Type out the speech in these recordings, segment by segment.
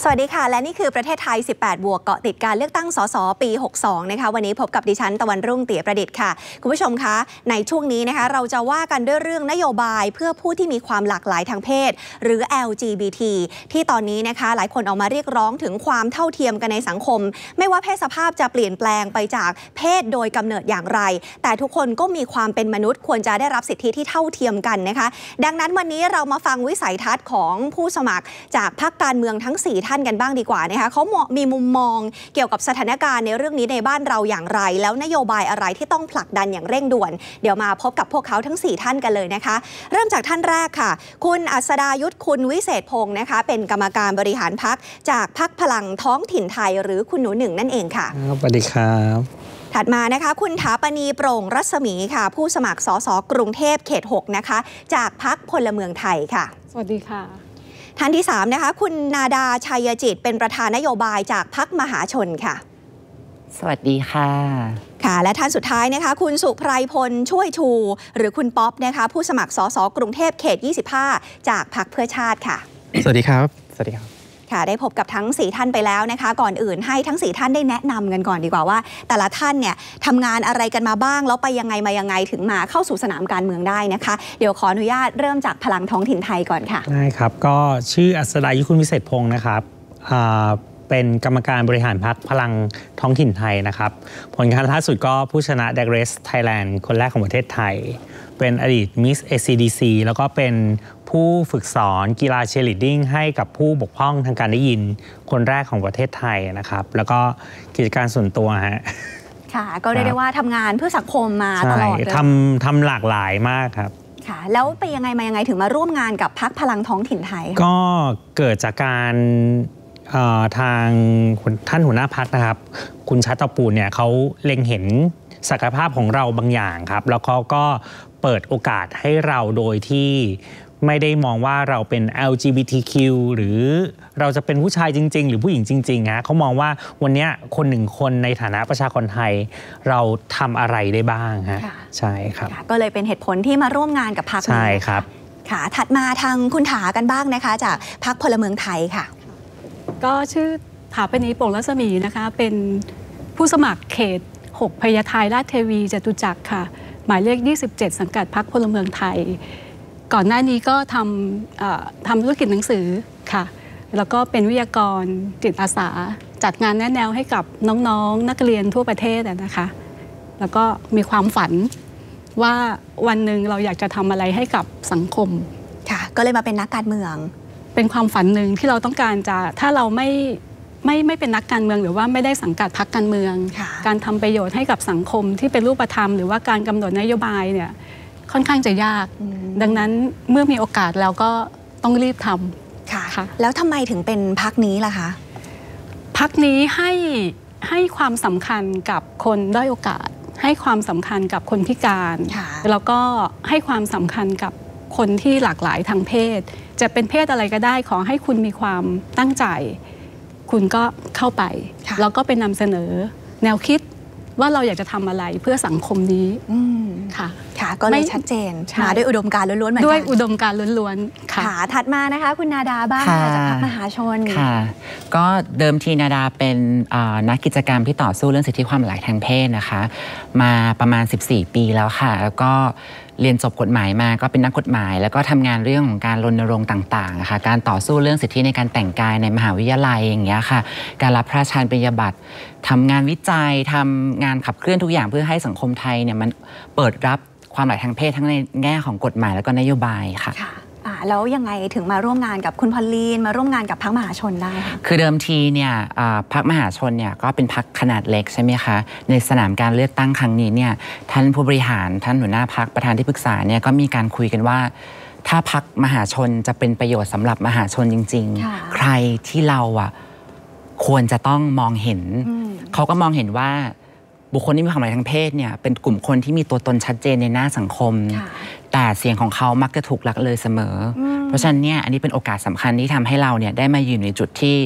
สวัสดีค่ะและนี่คือประเทศไทย18บวกเกาะติดการเลือกตั้งสสปี62นะคะวันนี้พบกับดิฉันตะวันรุ่งเตี๋ยประดิษฐ์ค่ะคุณผู้ชมคะในช่วงนี้นะคะเราจะว่ากันด้วยเรื่องนโยบายเพื่อผู้ที่มีความหลากหลายทางเพศหรือ LGBT ที่ตอนนี้นะคะหลายคนออกมาเรียกร้องถึงความเท่าเทียมกันในสังคมไม่ว่าเพศสภาพจะเปลี่ยนแปลงไปจากเพศโดยกำเนิดอย่างไรแต่ทุกคนก็มีความเป็นมนุษย์ควรจะได้รับสิทธิที่เท่าเทียมกันนะคะดังนั้นวันนี้เรามาฟังวิสัยทัศน์ของผู้สมัครจากพรรคการเมืองทั้ง4ท่านกันบ้างดีกว่านะคะเขามีมุมมองเกี่ยวกับสถานการณ์ในเรื่องนี้ในบ้านเราอย่างไรแล้วนโยบายอะไรที่ต้องผลักดันอย่างเร่งด่วนเดี๋ยวมาพบกับพวกเขาทั้ง4ท่านกันเลยนะคะเริ่มจากท่านแรกค่ะคุณอัศดายุทธคุณวิเศษพงศ์นะคะเป็นกรรมการบริหารพรรคจากพรรคพลังท้องถิ่นไทยหรือคุณหนูหนึ่งนั่นเองค่ะสวัสดีครับถัดมานะคะคุณถาปณีโปร่งรัศมีค่ะผู้สมัครสสกรุงเทพเขต6นะคะจากพรรคพลเมืองไทยค่ะสวัสดีค่ะท่านที่3นะคะคุณนาดาชัยจิตเป็นประธานนโยบายจากพรรคมหาชนค่ะสวัสดีค่ะค่ะและท่านสุดท้ายนะคะคุณสุไพรพลช่วยชูหรือคุณป๊อปนะคะผู้สมัครสสกรุงเทพเขต25จากพรรคเพื่อชาติค่ะสวัสดีครับสวัสดีครับค่ะได้พบกับทั้ง4ท่านไปแล้วนะคะก่อนอื่นให้ทั้ง4ท่านได้แนะนำกันก่อนดีกว่าว่าแต่ละท่านเนี่ยทำงานอะไรกันมาบ้างแล้วไปยังไงมายังไงถึงมาเข้าสู่สนามการเมืองได้นะคะเดี๋ยวขออนุญาตเริ่มจากพลังท้องถิ่นไทยก่อนค่ะได้ครับก็ชื่ออัศดายุทธคุณวิเศษพงศ์นะครับเป็นกรรมการบริหารพรรคพลังท้องถิ่นไทยนะครับผลการล่าสุดก็ผู้ชนะ Drag Race Thailand คนแรกของประเทศไทยเป็นอดีต Miss ACDC แล้วก็เป็นผู้ฝึกสอนกีฬาเชียร์ลีดดิ้งให้กับผู้บกพร่องทางการได้ยินคนแรกของประเทศไทยนะครับแล้วก็กิจการส่วนตัวฮะค่ะก็เรียกได้ว่าทำงานเพื่อสังคมมาตลอดเลยทำหลากหลายมากครับค่ะแล้วไปยังไงมายังไงถึงมาร่วมงานกับพรรคพลังท้องถิ่นไทยก็เกิดจากการทางท่านหัวหน้าพรรคนะครับคุณชัตตปูลเนี่ยเขาเล็งเห็นศักยภาพของเราบางอย่างครับแล้วเขาก็เปิดโอกาสให้เราโดยที่ไม่ได้มองว่าเราเป็น LGBTQ หรือเราจะเป็นผู้ชายจริงๆหรือผู้หญิงจริงๆฮะเขามองว่าวันนี้คนหนึ่งคนในฐานะประชากรไทยเราทำอะไรได้บ้างฮะใช่ครับก็เลยเป็นเหตุผลที่มาร่วมงานกับพรรคใช่ครับค่ะถัดมาทางคุณถากันบ้างนะคะจากพรรคพลเมืองไทยค่ะก็ชื่อถาปณีโปร่งรัศมีนะคะเป็นผู้สมัครเขต6พญาไทราชเทวีจตุจักรค่ะหมายเลข27สังกัดพรรคพลเมืองไทยก่อนหน้านี้ก็ทำธุรกิจหนังสือค่ะแล้วก็เป็นวิทยากรจิตอาสาจัดงานแนะแนวให้กับน้องๆนักเรียนทั่วประเทศนะคะแล้วก็มีความฝันว่าวันหนึ่งเราอยากจะทำอะไรให้กับสังคมค่ะก็เลยมาเป็นนักการเมืองเป็นความฝันหนึ่งที่เราต้องการจะถ้าเราไม่เป็นนักการเมืองหรือว่าไม่ได้สังกัดพรรคการเมืองการทำประโยชน์ให้กับสังคมที่เป็นรูปธรรมหรือว่าการกำหนดนโยบายเนี่ยค่อนข้างจะยากดังนั้นเมื่อมีโอกาสแล้วก็ต้องรีบทำค่ะแล้วทำไมถึงเป็นพรรคนี้ล่ะคะพรรคนี้ให้ความสำคัญกับคนด้อยโอกาสให้ความสำคัญกับคนพิการแล้วก็ให้ความสำคัญกับคนที่หลากหลายทางเพศจะเป็นเพศอะไรก็ได้ขอให้คุณมีความตั้งใจคุณก็เข้าไปแล้วก็ไปนำเสนอแนวคิดว่าเราอยากจะทำอะไรเพื่อสังคมนี้ค่ะก็เลยชัดเจนมาด้วยอุดมการณ์ล้วนๆเหมือนกันด้วยอุดมการณ์ล้วนๆค่ะถัดมานะคะคุณนาดาบ้างจากพรรคมหาชนค่ะก็เดิมทีนาดาเป็นนักกิจกรรมที่ต่อสู้เรื่องสิทธิความหลากหลายทางเพศนะคะมาประมาณ14ปีแล้วค่ะแล้วก็เรียนจบกฎหมายมาก็เป็นนักกฎหมายแล้วก็ทำงานเรื่องของการรณรงค์ต่างๆนะคะการต่อสู้เรื่องสิทธิในการแต่งกายในมหาวิทยาลัยอย่างเงี้ยค่ะการรับพระราชทานปริญญาบัตรทำงานวิจัยทำงานขับเคลื่อนทุกอย่างเพื่อให้สังคมไทยเนี่ยมันเปิดรับความหลากหลายทางเพศทั้งในแง่ของกฎหมายแล้วก็นโยบายค่ะแล้วยังไงถึงมาร่วมงานกับคุณพอลลีนมาร่วมงานกับพรรคมหาชนได้คะคือเดิมทีเนี่ยพรรคมหาชนเนี่ยก็เป็นพรรคขนาดเล็กใช่ไหมคะในสนามการเลือกตั้งครั้งนี้เนี่ยท่านผู้บริหารท่านหัวหน้าพรรคประธานที่ปรึกษาเนี่ยก็มีการคุยกันว่าถ้าพรรคมหาชนจะเป็นประโยชน์สำหรับมหาชนจริงๆใครที่เราควรจะต้องมองเห็นเขาก็มองเห็นว่าบุคคลที่มีความหลากหลายทางเพศเนี่ยเป็นกลุ่มคนที่มีตัวตนชัดเจนในหน้าสังคมแต่เสียงของเขามักจะถูกละเลยเสมอเพราะฉะนั้นเนี่ยอันนี้เป็นโอกาสสำคัญที่ทำให้เราเนี่ยได้มายืนในจุดที่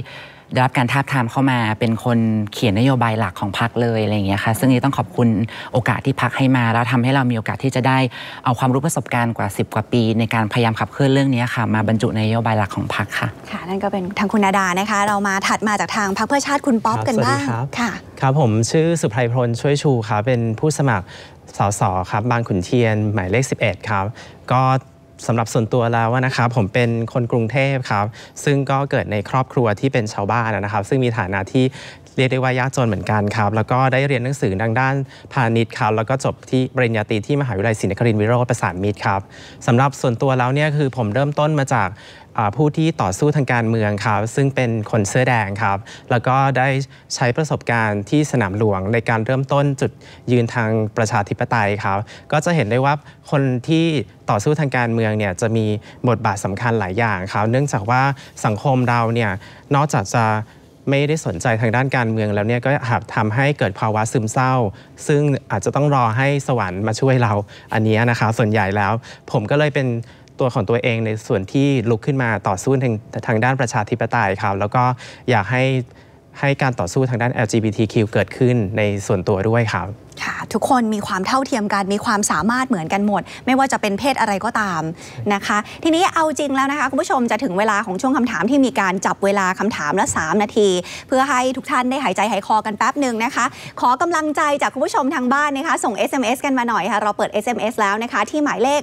ได้รับการทาบทามเข้ามาเป็นคนเขียนนโยบายหลักของพรรคเลยอะไรอย่างเงี้ยค่ะซึ่งนี้ต้องขอบคุณโอกาสที่พรรคให้มาแล้วทำให้เรามีโอกาสที่จะได้เอาความรู้ประสบการณ์กว่า10กว่าปีในการพยายามขับเคลื่อนเรื่องนี้ค่ะมาบรรจุในนโยบายหลักของพรรคค่ะค่ะนั่นก็เป็นทางคุณนาดานะคะเรามาถัดมาจากทางพรรคเพื่อชาติคุณป๊อปกันบ้างค่ะครับผมชื่อสุไพพลช่วยชูครับเป็นผู้สมัครสสครับบางขุนเทียนหมายเลข11ครับก็สำหรับส่วนตัวแล้วนะครับผมเป็นคนกรุงเทพครับซึ่งก็เกิดในครอบครัวที่เป็นชาวบ้านนะครับซึ่งมีฐานะที่เรียกได้ว่ายากจนเหมือนกันครับแล้วก็ได้เรียนหนังสือทางด้านพาณิชย์ครับแล้วก็จบที่ปริญญาตรีที่มหาวิทยาลัยศรีนครินทร์วิโรจน์ประสานมิตรครับสำหรับส่วนตัวแล้วเนี่ยคือผมเริ่มต้นมาจากผู้ที่ต่อสู้ทางการเมืองครับซึ่งเป็นคนเสื้อแดงครับแล้วก็ได้ใช้ประสบการณ์ที่สนามหลวงในการเริ่มต้นจุดยืนทางประชาธิปไตยครับก็จะเห็นได้ว่าคนที่ต่อสู้ทางการเมืองเนี่ยจะมีบทบาทสำคัญหลายอย่างครับเนื่องจากว่าสังคมเราเนี่ยนอกจากจะไม่ได้สนใจทางด้านการเมืองแล้วเนี่ยก็ทำให้เกิดภาวะซึมเศร้าซึ่งอาจจะต้องรอให้สวรรค์มาช่วยเราอันนี้นะคะส่วนใหญ่แล้วผมก็เลยเป็นตัวของตัวเองในส่วนที่ลุกขึ้นมาต่อสู้ทางด้านประชาธิปไตยครับแล้วก็อยากให้การต่อสู้ทางด้าน LGBTQ เกิดขึ้นในส่วนตัวด้วยครับค่ะทุกคนมีความเท่าเทียมกันมีความสามารถเหมือนกันหมดไม่ว่าจะเป็นเพศอะไรก็ตามนะคะทีนี้เอาจริงแล้วนะคะคุณผู้ชมจะถึงเวลาของช่วงคำถามที่มีการจับเวลาคำถามละ3นาทีเพื่อให้ทุกท่านได้หายใจหายคอกันแป๊บหนึ่งนะคะขอกำลังใจจากคุณผู้ชมทางบ้านนะคะส่ง SMS กันมาหน่อยค่ะเราเปิด SMS แล้วนะคะที่หมายเลข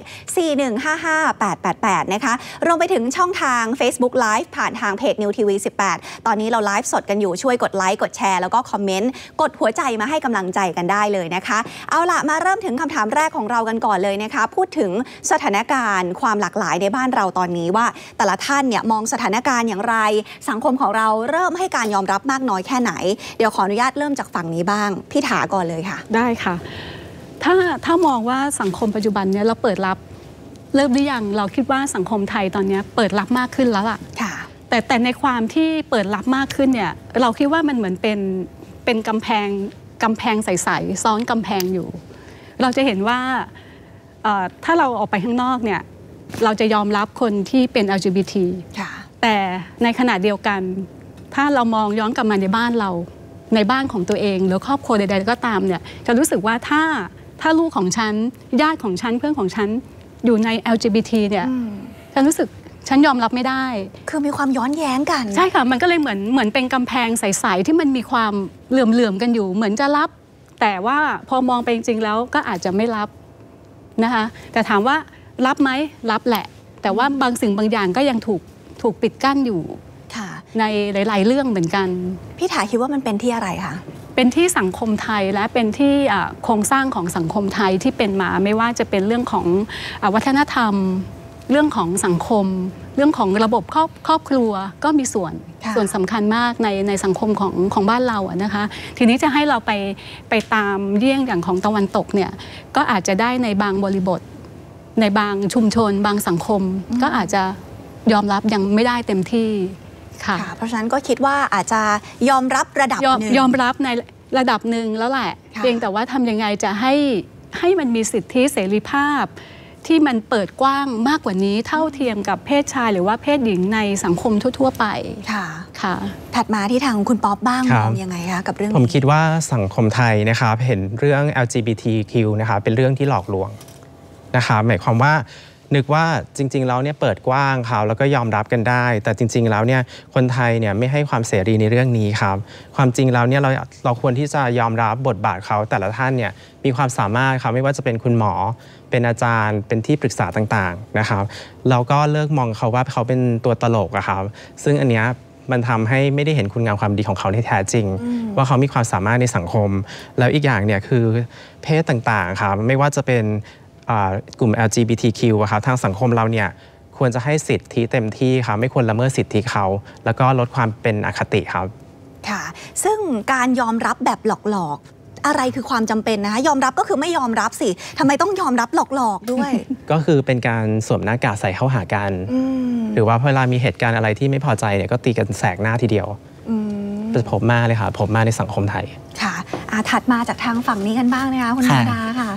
4155888นะคะรวมไปถึงช่องทาง Facebook Live ผ่านทางเพจ New TV 18ตอนนี้เราไลฟ์สดกันอยู่ช่วยกดไลค์กดแชร์แล้วก็คอมเมนต์กดหัวใจมาให้กำลังใจกันได้เลยนะคะเอาล่ะมาเริ่มถึงคำถามแรกของเรากันก่อนเลยนะคะพูดถึงสถานการณ์ความหลากหลายในบ้านเราตอนนี้ว่าแต่ละท่านเนี่ยมองสถานการณ์อย่างไรสังคมของเราเริ่มให้การยอมรับมากน้อยแค่ไหนเดี๋ยวขออนุญาตเริ่มจากฝั่งนี้บ้างพี่ถาก่อนเลยค่ะได้ค่ะถ้ามองว่าสังคมปัจจุบันเนี่ยเราเปิดรับเริ่มหรือยังเราคิดว่าสังคมไทยตอนนี้เปิดรับมากขึ้นแล้วล่ะแต่ในความที่เปิดรับมากขึ้นเนี่ยเราคิดว่ามันเหมือนเป็นกำแพงใสๆซ้อนกำแพงอยู่เราจะเห็นว่าถ้าเราออกไปข้างนอกเนี่ยเราจะยอมรับคนที่เป็น LGBT แต่ในขณะเดียวกันถ้าเรามองย้อนกลับมาในบ้านเราในบ้านของตัวเองหรือครอบครัวใดๆก็ตามเนี่ยจะรู้สึกว่าถ้าลูกของฉันญาติของฉันเพื่อนของฉันอยู่ใน LGBT เนี่ยฉันรู้สึกฉันยอมรับไม่ได้คือมีความย้อนแย้งกันใช่ค่ะมันก็เลยเหมือนเป็นกำแพงใสๆที่มันมีความเหลื่อมๆกันอยู่เหมือนจะรับแต่ว่าพอมองไปจริงๆแล้วก็อาจจะไม่รับนะคะแต่ถามว่ารับไหมรับแหละแต่ว่าบางสิ่งบางอย่างก็ยังถูกปิดกั้นอยู่ในหลายๆเรื่องเหมือนกันพี่ถาคิดว่ามันเป็นที่อะไรคะเป็นที่สังคมไทยและเป็นที่โครงสร้างของสังคมไทยที่เป็นมาไม่ว่าจะเป็นเรื่องของวัฒนธรรมเรื่องของสังคมเรื่องของระบบครอบครัวก็มีส่วนสำคัญมากในสังคมของบ้านเราอะนะคะทีนี้จะให้เราไปตามเยี่ยงอย่างของตะวันตกเนี่ยก็อาจจะได้ในบางบริบทในบางชุมชนบางสังคมก็อาจจะยอมรับยังไม่ได้เต็มที่ค่ะเพราะฉะนั้นก็คิดว่าอาจจะยอมรับระดับหนึ่งยอมรับในระดับหนึ่งแล้วแหละเพียงแต่ว่าทำยังไงจะให้มันมีสิทธิเสรีภาพที่มันเปิดกว้างมากกว่านี้เท่าเทียมกับเพศชายหรือว่าเพศหญิงในสังคมทั่วๆไปค่ะถัดมาที่ทางคุณป๊อปบ้างมองยังไงคะกับเรื่องนี้ผมคิดว่าสังคมไทยนะครับเห็นเรื่อง LGBTQ นะคะเป็นเรื่องที่หลอกลวงนะคะหมายความว่านึกว่าจริงๆแล้วเนี่ยเปิดกว้างครับแล้วก็ยอมรับกันได้แต่จริงๆแล้วเนี่ยคนไทยเนี่ยไม่ให้ความเสรีในเรื่องนี้ครับความจริงแล้วเนี่ยเราควรที่จะยอมรับบทบาทเขาแต่ละท่านเนี่ยมีความสามารถครับไม่ว่าจะเป็นคุณหมอเป็นอาจารย์เป็นที่ปรึกษาต่างๆนะครับเราก็เลิกมองเขาว่าเขาเป็นตัวตลกอะครับซึ่งอันเนี้ยมันทำให้ไม่ได้เห็นคุณงามความดีของเขาที่แท้จริงว่าเขามีความสามารถในสังคมแล้วอีกอย่างเนี่ยคือเพศต่างๆครับไม่ว่าจะเป็นกลุ่ม LGBTQ ครับทางสังคมเราเนี่ยควรจะให้สิทธิเต็มที่ครับไม่ควรละเมิดสิทธิเขาแล้วก็ลดความเป็นอคติครับค่ะซึ่งการยอมรับแบบหลอกๆอะไรคือความจำเป็นนะคะยอมรับก็คือไม่ยอมรับสิทำไมต้องยอมรับหลอกๆด้วยก็คือเป็นการสวมหน้ากากใส่เข้าหากันหรือว่าเวลามีเหตุการณ์อะไรที่ไม่พอใจเนี่ยก็ตีกันแสกหน้าทีเดียวพบมากเลยค่ะพบมากในสังคมไทยค่ะถัดมาจากทางฝั่งนี้กันบ้างนะคะคุณนาดาค่ะ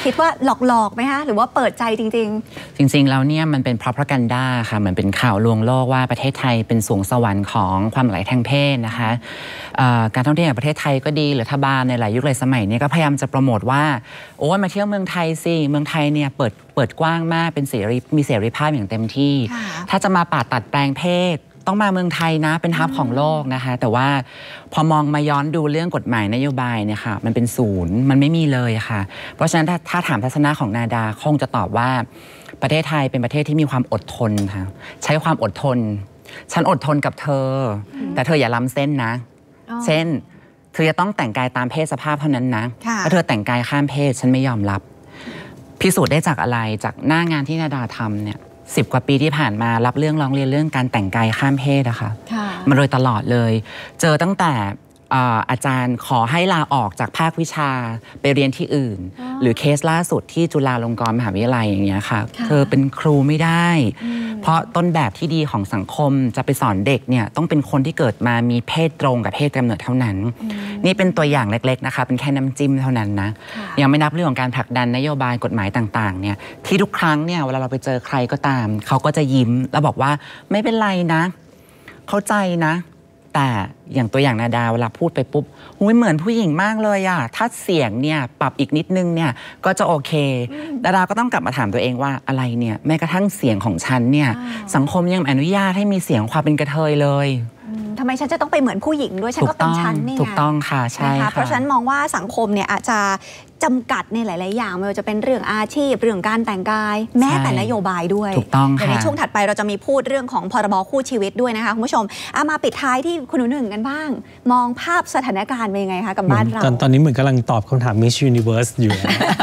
คิดว่าหลอกไหมคะหรือว่าเปิดใจจริงๆแล้วเนี่ยมันเป็น propaganda ค่ะเหมือนเป็นข่าวลวงโลกว่าประเทศไทยเป็นสวงสวรรค์ของความหลากหลายทางเพศนะคะการท่องเที่ยวในประเทศไทยก็ดีหรือรัฐบาลในหลายยุคหลายสมัยเนี่ยก็พยายามจะโปรโมทว่าโอ้ยมาเที่ยวเมืองไทยสิเมืองไทยเนี่ยเปิดกว้างมากเป็นมีเสรีภาพอย่างเต็มที่ถ้าจะมาปาดตัดแปลงเพศต้องมาเมืองไทยนะเป็นฮับของโลกนะคะแต่ว่าพอมองมาย้อนดูเรื่องกฎหมายนโยบายเนี่ยค่ะมันเป็นศูนย์มันไม่มีเลยค่ะเพราะฉะนั้นถ้าถามทัศนะของนาดาคงจะตอบว่าประเทศไทยเป็นประเทศที่มีความอดทนค่ะใช้ความอดทนฉันอดทนกับเธอแต่เธออย่าล้ำเส้นนะเช่นเธอจะต้องแต่งกายตามเพศสภาพเท่านั้นนะถ้าเธอแต่งกายข้ามเพศฉันไม่ยอมรับพิสูจน์ได้จากอะไรจากหน้างานที่นาดาทำเนี่ย10 กว่าปีที่ผ่านมารับเรื่องร้องเรียนเรื่องการแต่งกายข้ามเพศนะคะมาโดยตลอดเลยเจอตั้งแต่อาจารย์ขอให้ลาออกจากภาควิชาไปเรียนที่อื่นหรือเคสล่าสุดที่จุฬาลงกรณ์มหาวิทยาลัยอย่างเงี้ยค่ะเธอเป็นครูไม่ได้เพราะต้นแบบที่ดีของสังคมจะไปสอนเด็กเนี่ยต้องเป็นคนที่เกิดมามีเพศตรงกับเพศกำเนิดเท่านั้นนี่เป็นตัวอย่างเล็กๆนะคะเป็นแค่น้ำจิ้มเท่านั้นนะยังไม่นับเรื่องของการผลักดันนโยบายกฎหมายต่างๆเนี่ยที่ทุกครั้งเนี่ยเวลาเราไปเจอใครก็ตามเขาก็จะยิ้มแล้วบอกว่าไม่เป็นไรนะเข้าใจนะแต่อย่างตัวอย่างนาดาเวลาพูดไปปุ๊บเหมือนผู้หญิงมากเลยอะถ้าเสียงเนี่ยปรับอีกนิดนึงเนี่ยก็จะโอเคดาราก็ต้องกลับมาถามตัวเองว่าอะไรเนี่ยแม้กระทั่งเสียงของฉันเนี่ยสังคมยังอนุญาตให้มีเสียงความเป็นกระเทยเลยทำไมฉันจะต้องไปเหมือนผู้หญิงด้วยฉันก็เป็นฉันนี่ไงถูกต้องค่ะใช่ค่ะเพราะฉะนั้นมองว่าสังคมเนี่ยอาจจะจำกัดในหลายๆอย่างไม่ว่าจะเป็นเรื่องอาชีพเรื่องการแต่งกายแม้แต่นโยบายด้วยถูกต้องค่ะในช่วงถัดไปเราจะมีพูดเรื่องของพรบคู่ชีวิตด้วยนะคะคุณผู้ชมมาปิดท้ายที่คุณหนึ่งกันบ้างมองภาพสถานการณ์เป็นยังไงคะกับบ้านเราตอนนี้เหมือนกำลังตอบคำถาม Miss Universe อยู่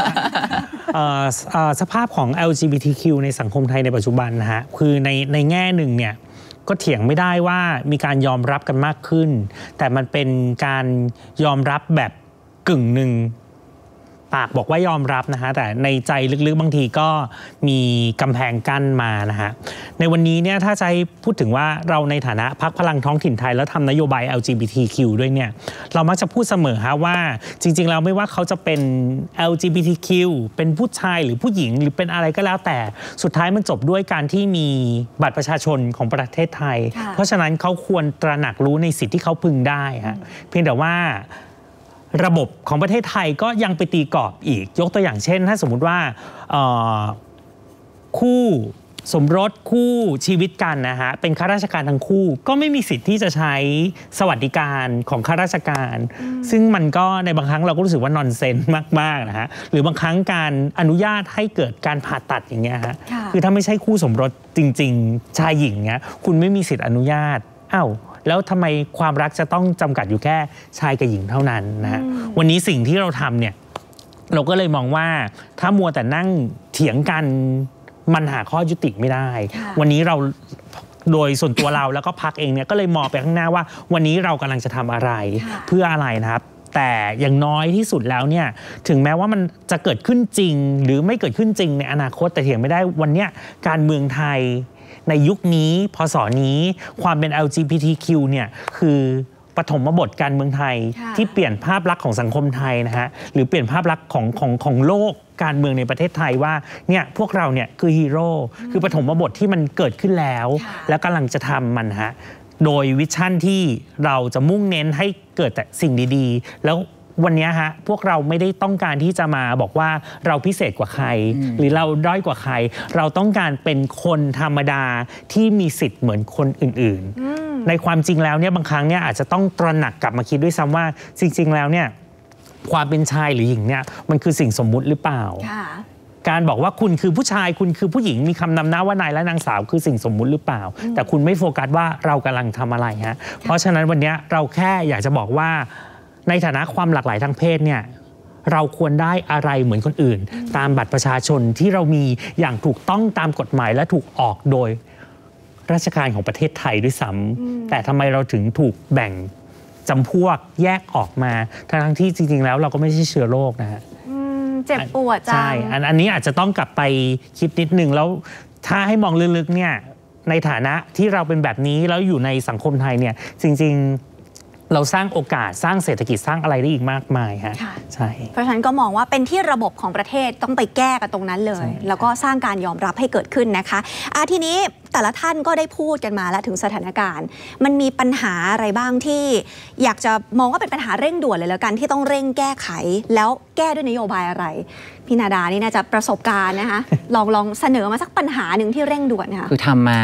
สภาพของ LGBTQ ในสังคมไทยในปัจจุบันนะฮะคือในแง่หนึ่งเนี่ยก็เถียงไม่ได้ว่ามีการยอมรับกันมากขึ้นแต่มันเป็นการยอมรับแบบกึ่งหนึ่งปากบอกว่ายอมรับนะฮะแต่ในใจลึกๆบางทีก็มีกำแพงกั้นมานะฮะในวันนี้เนี่ยถ้าจะพูดถึงว่าเราในฐานะพรรคพลังท้องถิ่นไทยแล้วทำนโยบาย LGBTQ ด้วยเนี่ยเรามักจะพูดเสมอฮะว่าจริงๆแล้วไม่ว่าเขาจะเป็น LGBTQ เป็นผู้ชายหรือผู้หญิงหรือเป็นอะไรก็แล้วแต่สุดท้ายมันจบด้วยการที่มีบัตรประชาชนของประเทศไทยเพราะฉะนั้นเขาควรตระหนักรู้ในสิทธิ์ที่เขาพึงได้ฮะเพียงแต่ว่าระบบของประเทศไทยก็ยังไปตีกรอบอีกยกตัวอย่างเช่นถ้าสมมุติว่าคู่สมรสคู่ชีวิตกันนะฮะเป็นข้าราชการทั้งคู่ก็ไม่มีสิทธิ์ที่จะใช้สวัสดิการของข้าราชการซึ่งมันก็ในบางครั้งเราก็รู้สึกว่านอนเซนส์มากๆนะฮะหรือบางครั้งการอนุญาตให้เกิดการผ่าตัดอย่างเงี้ยฮะคือถ้าไม่ใช่คู่สมรสจริงๆชายหญิงเงี้ยคุณไม่มีสิทธิ์อนุญาตอ้าวแล้วทำไมความรักจะต้องจำกัดอยู่แค่ชายกับหญิงเท่านั้นนะฮะวันนี้สิ่งที่เราทำเนี่ยเราก็เลยมองว่าถ้ามัวแต่นั่งเถียงกันมันหาข้อยุติไม่ได้วันนี้เราโดยส่วนตัวเราแล้วก็พรรคเองเนี่ยก็เลยมองไปข้างหน้าว่าวันนี้เรากำลังจะทำอะไรเพื่ออะไรนะครับแต่อย่างน้อยที่สุดแล้วเนี่ยถึงแม้ว่ามันจะเกิดขึ้นจริงหรือไม่เกิดขึ้นจริงในอนาคตแต่เถียงไม่ได้วันนี้การเมืองไทยในยุคนี้พศนี้ความเป็น LGBTQ เนี่ยคือปฐมบทการเมืองไทยที่เปลี่ยนภาพลักษณ์ของสังคมไทยนะฮะหรือเปลี่ยนภาพลักษณ์ของโลกการเมืองในประเทศไทยว่าเนี่ยพวกเราเนี่ยคือฮีโร่คือปฐมบทที่มันเกิดขึ้นแล้วแล้วกำลังจะทำมันฮะโดยวิชั่นที่เราจะมุ่งเน้นให้เกิดแต่สิ่งดีๆแล้ววันนี้ฮะพวกเราไม่ได้ต้องการที่จะมาบอกว่าเราพิเศษกว่าใครหรือเราด้อยกว่าใครเราต้องการเป็นคนธรรมดาที่มีสิทธิ์เหมือนคนอื่นๆในความจริงแล้วเนี่ยบางครั้งเนี่ยอาจจะต้องตระหนักกลับมาคิดด้วยซ้ำว่าจริงๆแล้วเนี่ยความเป็นชายหรือหญิงเนี่ยมันคือสิ่งสมมุติหรือเปล่าการบอกว่าคุณคือผู้ชายคุณคือผู้หญิงมีคำนำหน้าว่านายและนางสาวคือสิ่งสมมุติหรือเปล่าแต่คุณไม่โฟกัสว่าเรากำลังทำอะไรฮะเพราะฉะนั้นวันนี้เราแค่อยากจะบอกว่าในฐานะความหลากหลายทางเพศเนี่ยเราควรได้อะไรเหมือนคนอื่นตามบัตรประชาชนที่เรามีอย่างถูกต้องตามกฎหมายและถูกออกโดยราชการของประเทศไทยด้วยซ้ำแต่ทำไมเราถึงถูกแบ่งจำพวกแยกออกมาทั้งที่จริงๆแล้วเราก็ไม่ใช่เชื้อโรคนะฮะเจ็บปวดจังใช่อันนี้อาจจะต้องกลับไปคิดนิดนึงแล้วถ้าให้มองลึกๆเนี่ยในฐานะที่เราเป็นแบบนี้แล้วอยู่ในสังคมไทยเนี่ยจริงๆเราสร้างโอกาสสร้างเศรษฐกิจสร้างอะไรได้อีกมากมายฮะใช่เพราะฉะนั้นก็มองว่าเป็นที่ระบบของประเทศต้องไปแก้กันตรงนั้นเลยแล้วก็สร้างการยอมรับให้เกิดขึ้นนะคะทีนี้แต่ละท่านก็ได้พูดกันมาแล้วถึงสถานการณ์มันมีปัญหาอะไรบ้างที่อยากจะมองว่าเป็นปัญหาเร่งด่วนเลยแล้วกันที่ต้องเร่งแก้ไขแล้วแก้ด้วยนโยบายอะไรพี่นาดานี่น่าจะประสบการณ์นะคะลองเสนอมาสักปัญหาหนึ่งที่เร่งด่วนค่ะคือทำมา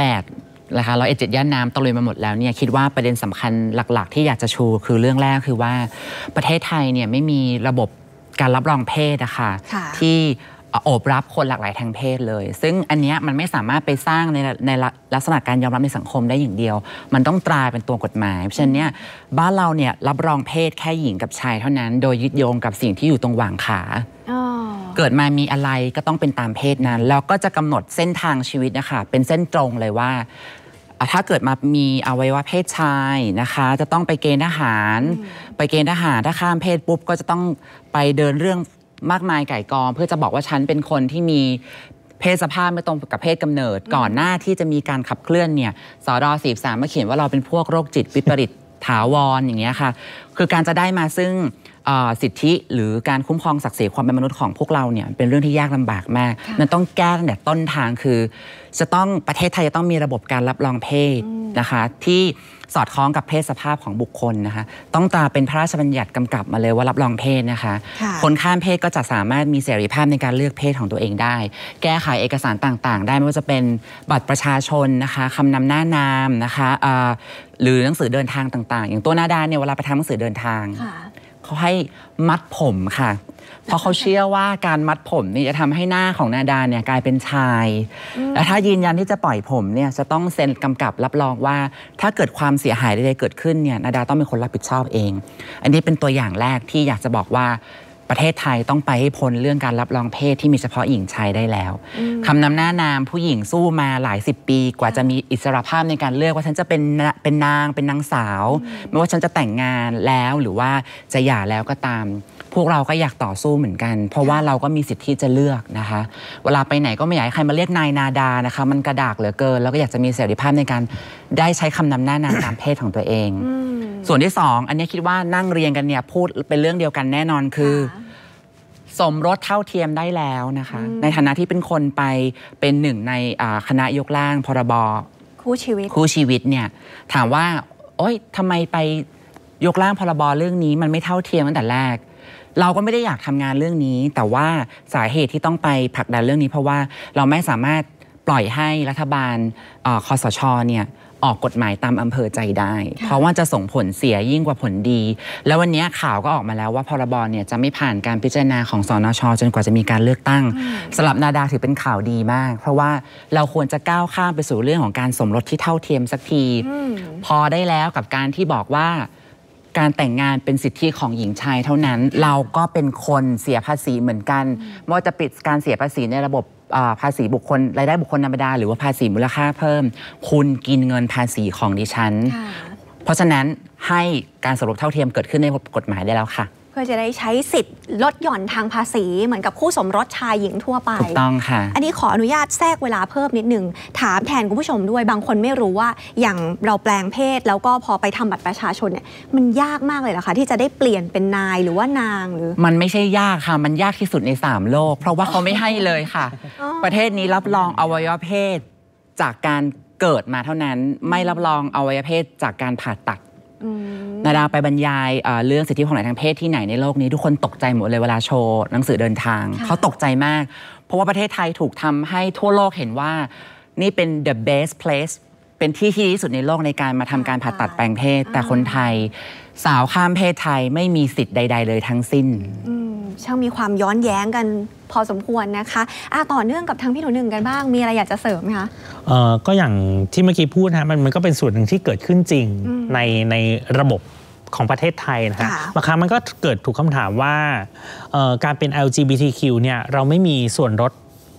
108นะคะ101ย่านน้ำตะลุยมาหมดแล้วเนี่ยคิดว่าประเด็นสำคัญหลักๆที่อยากจะชูคือเรื่องแรกคือว่าประเทศไทยเนี่ยไม่มีระบบการรับรองเพศนะคะที่โอบรับคนหลากหลายทางเพศเลยซึ่งอันนี้มันไม่สามารถไปสร้างในลักษณะการยอมรับในสังคมได้อย่างเดียวมันต้องตราเป็นตัวกฎหมายเพราะฉะนั้นเนี่ยบ้านเราเนี่ยรับรองเพศแค่หญิงกับชายเท่านั้นโดยยึดโยงกับสิ่งที่อยู่ตรงหว่างขาเกิดมามีอะไรก็ต้องเป็นตามเพศนั้นแล้วก็จะกำหนดเส้นทางชีวิตนะคะเป็นเส้นตรงเลยว่าถ้าเกิดมามีอวัยวะเพศชายนะคะจะต้องไปเกณฑ์ทหารถ้าข้ามเพศปุ๊บก็จะต้องไปเดินเรื่องมากมายไก่กองเพื่อจะบอกว่าฉันเป็นคนที่มีเพศสภาพไม่ตรงกับเพศกำเนิดก่อนหน้าที่จะมีการขับเคลื่อนเนี่ยสด.43มาเขียนว่าเราเป็นพวกโรคจิตวิปริตถาวรอย่างเงี้ยค่ะคือการจะได้มาซึ่งสิทธิหรือการคุ้มครองศักดิ์ศรีความเป็นมนุษย์ของพวกเราเนี่ยเป็นเรื่องที่ยากลำบากมากมันต้องแก้ตั้งแต่ต้นทางคือจะต้องประเทศไทยจะต้องมีระบบการรับรองเพศนะคะที่สอดคล้องกับเพศสภาพของบุคคลนะคะต้องตราเป็นพระราชบัญญัติกำกับมาเลยว่ารับรองเพศนะคะคนข้ามเพศก็จะสามารถมีเสรีภาพในการเลือกเพศของตัวเองได้แก้ไขเอกสารต่างๆได้ไม่ว่าจะเป็นบัตรประชาชนนะคะคำนำหน้านามนะคะหรือหนังสือเดินทางต่างๆอย่างตัวนาดาเนี่ยเวลาไปทำหนังสือเดินทางเขาให้มัดผมค่ะเพราะเขาเชื่อว่าการมัดผมนี่จะทำให้หน้าของนาดาเนี่ยกลายเป็นชายและถ้ายืนยันที่จะปล่อยผมเนี่ยจะต้องเซ็นกำกับรับรองว่าถ้าเกิดความเสียหายใดๆเกิดขึ้นเนี่ยนาดาต้องเป็นคนรับผิดชอบเองอันนี้เป็นตัวอย่างแรกที่อยากจะบอกว่าประเทศไทยต้องไปให้พ้นเรื่องการรับรองเพศที่มีเฉพาะหญิงชายได้แล้วคำนำหน้านามผู้หญิงสู้มาหลาย10 ปีกว่าจะมีอิสรภาพในการเลือกว่าฉันจะเป็นนางสาวไม่ว่าฉันจะแต่งงานแล้วหรือว่าจะหย่าแล้วก็ตามพวกเราก็อยากต่อสู้เหมือนกันเพราะว่าเราก็มีสิทธิ์ที่จะเลือกนะคะเวลาไปไหนก็ไม่อยากให้ใครมาเรียกนายนาดานะคะมันกระดากเหลือเกินแล้วก็อยากจะมีเสรีภาพในการได้ใช้คำนำหน้านามตามเพศของตัวเองส่วนที่2อันนี้คิดว่านั่งเรียงกันเนี่ยพูดเป็นเรื่องเดียวกันแน่นอนคือสมรสเท่าเทียมได้แล้วนะคะในฐานะที่เป็นคนไปเป็นหนึ่งในคณะยกร่างพรบคู่ชีวิตเนี่ยถามว่าโอ๊ยทำไมไปยกร่างพรบเรื่องนี้มันไม่เท่าเทียมตั้งแต่แรกเราก็ไม่ได้อยากทำงานเรื่องนี้แต่ว่าสาเหตุที่ต้องไปผลักดันเรื่องนี้เพราะว่าเราไม่สามารถปล่อยให้รัฐบาลคสช.เนี่ยออกกฎหมายตามอำเภอใจได้เพราะว่าจะส่งผลเสียยิ่งกว่าผลดีแล้ววันนี้ข่าวก็ออกมาแล้วว่าพรบเนี่ยจะไม่ผ่านการพิจารณาของสนช.จนกว่าจะมีการเลือกตั้งสำหรับนาดาถือเป็นข่าวดีมากเพราะว่าเราควรจะก้าวข้ามไปสู่เรื่องของการสมรสที่เท่าเทียมสักทีพอได้แล้วกับการที่บอกว่าการแต่งงานเป็นสิทธิของหญิงชายเท่านั้นเราก็เป็นคนเสียภาษีเหมือนกันไม่ว่าจะปิดการเสียภาษีในระบบภาษีบุคคลรายได้บุคคลธรรมดาหรือว่าภาษีมูลค่าเพิ่มคุณกินเงินภาษีของดิฉันเพราะฉะนั้นให้การสมรสเท่าเทียมเกิดขึ้นในกฎหมายได้แล้วค่ะเพื่อจะได้ใช้สิทธิ์ลดหย่อนทางภาษีเหมือนกับคู่สมรสชายหญิงทั่วไปถูกต้องค่ะอันนี้ขออนุญาตแทรกเวลาเพิ่มนิดนึงถามแทนคุณผู้ชมด้วยบางคนไม่รู้ว่าอย่างเราแปลงเพศแล้วก็พอไปทำบัตรประชาชนเนี่ยมันยากมากเลยเหรอคะที่จะได้เปลี่ยนเป็นนายหรือว่านางหรือมันไม่ใช่ยากค่ะมันยากที่สุดใน3โลกเพราะว่าเขาไม่ให้เลยค่ะ ประเทศนี้รับรองอวัยวะเพศจากการเกิดมาเท่านั้นไม่รับรองอวัยวะเพศจากการผ่าตัดนาดาไปบรรยายเรื่องสิทธิของหลายทางเพศที่ไหนในโลกนี้ทุกคนตกใจหมดเลยเวลาโชว์หนังสือเดินทางเขาตกใจมากเพราะว่าประเทศไทยถูกทำให้ทั่วโลกเห็นว่านี่เป็น the best place เป็นที่ที่ดีที่สุดในโลกในการมาทำการผ่าตัดแปลงเพศแต่คนไทยสาวข้ามเพศไทยไม่มีสิทธิ์ใดๆเลยทั้งสิ้นช่างมีความย้อนแย้งกันพอสมควรนะคะต่อเนื่องกับทางพี่หนูหนึ่งกันบ้างมีอะไรอยากจะเสริมไหมคะก็อย่างที่เมื่อกี้พูดนะมันก็เป็นส่วนหนึ่งที่เกิดขึ้นจริงในระบบของประเทศไทยนะฮะบางครั้งมันก็เกิดถูกคำถามว่าการเป็น LGBTQ เนี่ยเราไม่มีส่วนลด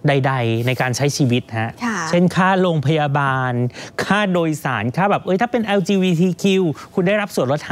ใดๆในการใช้ชีวิตฮะเช่นค่าโรงพยาบาลค่าโดยสารค่าแบบถ้าเป็น LGBTQ คุณได้รับส่วนลด